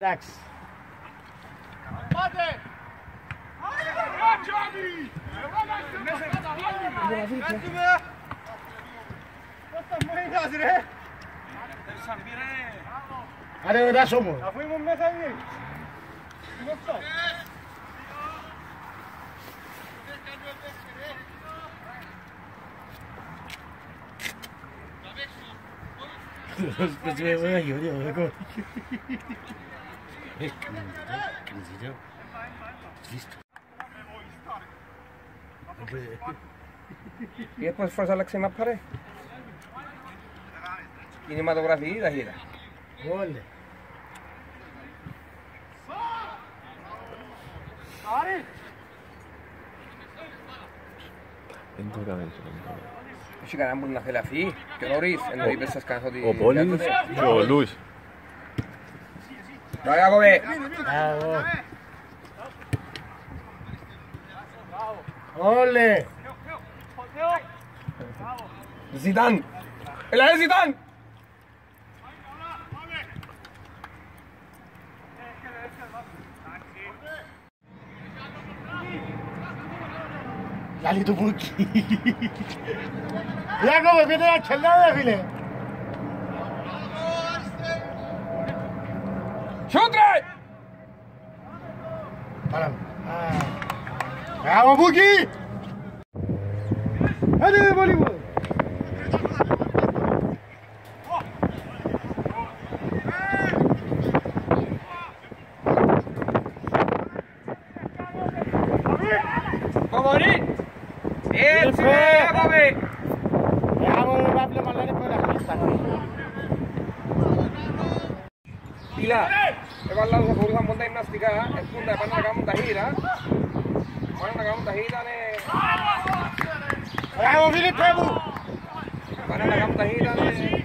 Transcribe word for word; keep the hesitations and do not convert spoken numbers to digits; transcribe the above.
Εντάξει. Πάτε! Άρε δάσω μου. Αφού ήμουν μέσα εκεί. Pues me voy a llorar, loco. Es que necesito. Listo. Y después fue a Alexei más pared. Κινηματογραφική ταχύτητα. Ole. Δεν το έκαμε έτσι. Έχει κανέναν που να θέλει να φύγει και νωρίς, ενώ είπες σας κανένας ότι... Ο Πόλης και ο Λούις. Μπράβο Ιάκωβε! Bravo. Ole. Ζητάν! Έλα ρε Ζητάν! Λάλη του Μπούκι. Ιάκωβε, πείτε να τσελάδε φίλε. Σιόντρε! Πάρα μου. Μπράβο Μπούκι. Άντε πολύ μου. Κομονή! Έτσι ρε Ιάκωβε! Μπράβο Παύλο Μαλώνη που είναι χλίστα. Πιλά, έβαλα τους αθωρούς από τα γυμναστικά, έρχονται πάνε να κάνουν ταχύτητα. Πάνε να κάνουν ταχύτητα, ναι. Μπράβο Φίλιππε μου. Πάνε να κάνουν ταχύτητα, ναι.